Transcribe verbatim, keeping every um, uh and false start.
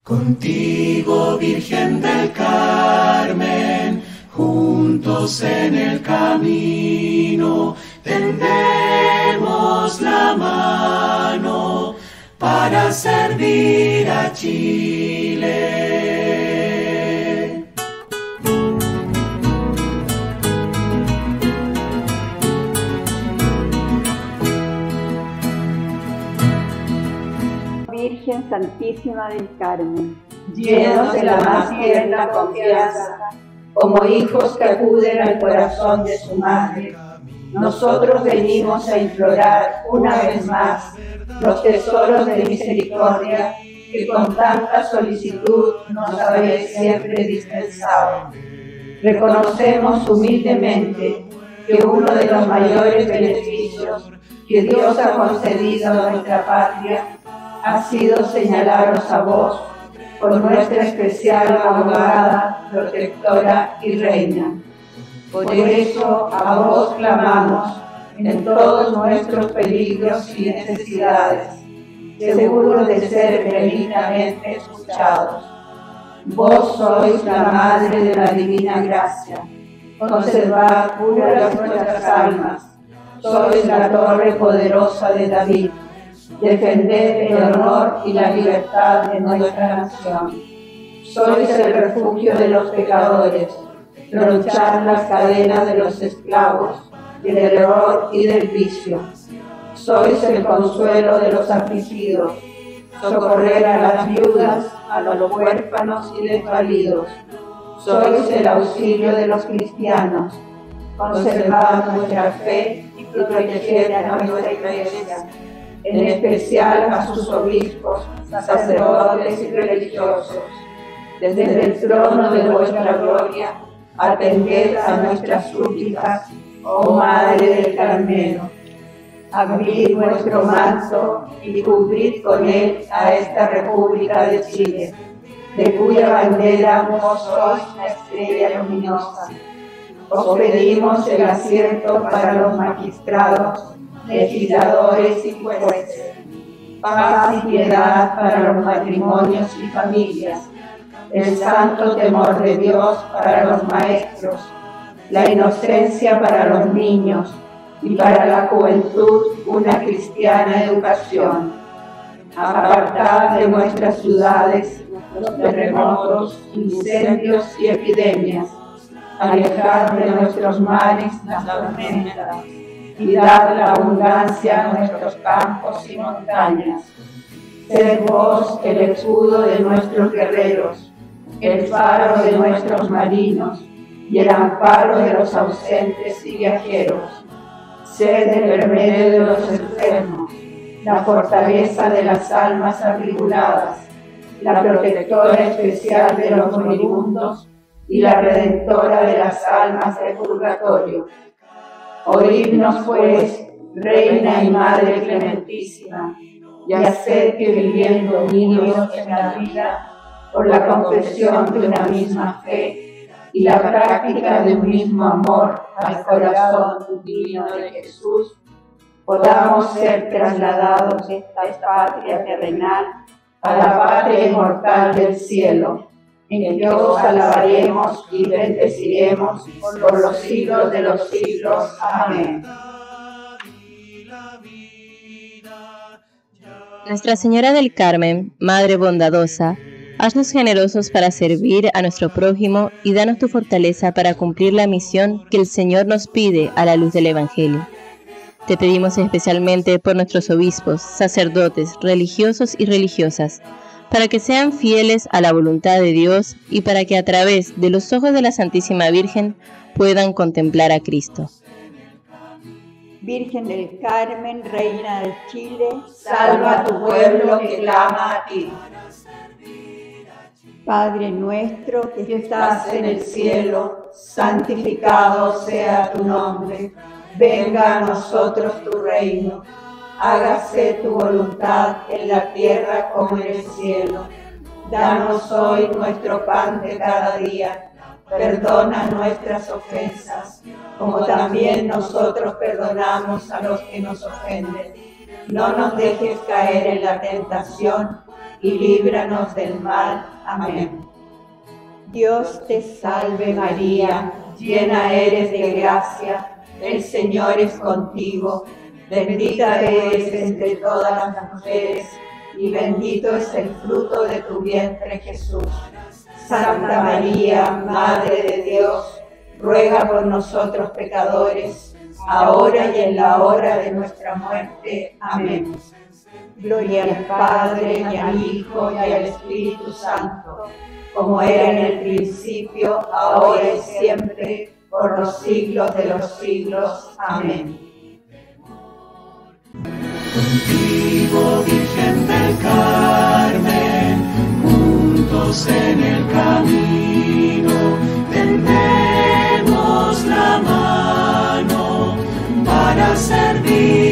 Contigo, Virgen del Carmen, juntos en el camino, tendemos la mano para servir a Chile. Virgen Santísima del Carmen, llenos de la más tierna confianza, como hijos que acuden al corazón de su madre, nosotros venimos a implorar una vez más los tesoros de misericordia que con tanta solicitud nos habéis siempre dispensado. Reconocemos humildemente que uno de los mayores beneficios que Dios ha concedido a nuestra patria ha sido señalaros a vos por nuestra especial abogada, protectora y reina. Por eso a vos clamamos en todos nuestros peligros y necesidades, seguros de ser benignamente escuchados. Vos sois la Madre de la Divina Gracia, conservad puras nuestras almas, sois la torre poderosa de David, defended el honor y la libertad de nuestra nación. Sois el refugio de los pecadores, tronchar las cadenas de los esclavos, del error y del vicio. Sois el consuelo de los afligidos, socorrer a las viudas, a los huérfanos y desvalidos. Sois el auxilio de los cristianos, conservad nuestra fe y proteged a nuestra iglesia, en especial a sus obispos, sacerdotes y religiosos. Desde el trono de vuestra gloria, atended a nuestras súplicas, oh Madre del Carmelo. Abrid vuestro manto y cubrid con él a esta República de Chile, de cuya bandera vos sois la estrella luminosa. Os pedimos el acierto para los magistrados, legisladores y jueces, paz y piedad para los matrimonios y familias, el santo temor de Dios para los maestros, la inocencia para los niños y para la juventud una cristiana educación. Apartad de nuestras ciudades los terremotos, incendios y epidemias, alejad de nuestros mares las tormentas, y dad la abundancia a nuestros campos y montañas. Sed vos el escudo de nuestros guerreros, el faro de nuestros marinos y el amparo de los ausentes y viajeros. Sed el remedio de los enfermos, la fortaleza de las almas atribuladas, la protectora especial de los moribundos y la redentora de las almas del purgatorio. Oídnos pues, Reina y Madre clementísima, y haced que viviendo unidos en la vida, por la confesión de una misma fe y la práctica de un mismo amor al corazón divino de Jesús, podamos ser trasladados de esta patria terrenal a la patria inmortal del cielo, en que os alabaremos y bendeciremos por los siglos de los siglos. Amén. Nuestra Señora del Carmen, Madre bondadosa, haznos generosos para servir a nuestro prójimo y danos tu fortaleza para cumplir la misión que el Señor nos pide a la luz del Evangelio. Te pedimos especialmente por nuestros obispos, sacerdotes, religiosos y religiosas, para que sean fieles a la voluntad de Dios y para que a través de los ojos de la Santísima Virgen puedan contemplar a Cristo. Virgen del Carmen, Reina de Chile, salva a tu pueblo que clama a ti. Padre nuestro que que estás en el cielo, santificado sea tu nombre. Venga a nosotros tu reino. Hágase tu voluntad en la tierra como en el cielo. Danos hoy nuestro pan de cada día. Perdona nuestras ofensas, como también nosotros perdonamos a los que nos ofenden. No nos dejes caer en la tentación y líbranos del mal. Amén. Dios te Salve María, llena eres de gracia, el Señor es contigo, bendita eres entre todas las mujeres, y bendito es el fruto de tu vientre Jesús. Santa María, Madre de Dios, ruega por nosotros pecadores, ahora y en la hora de nuestra muerte. Amén. Gloria al Padre, y al Hijo, y al Espíritu Santo, como era en el principio, ahora y siempre, por los siglos de los siglos. Amén. Contigo, Virgen del Carmen, juntos en el camino, tendemos la mano para servir.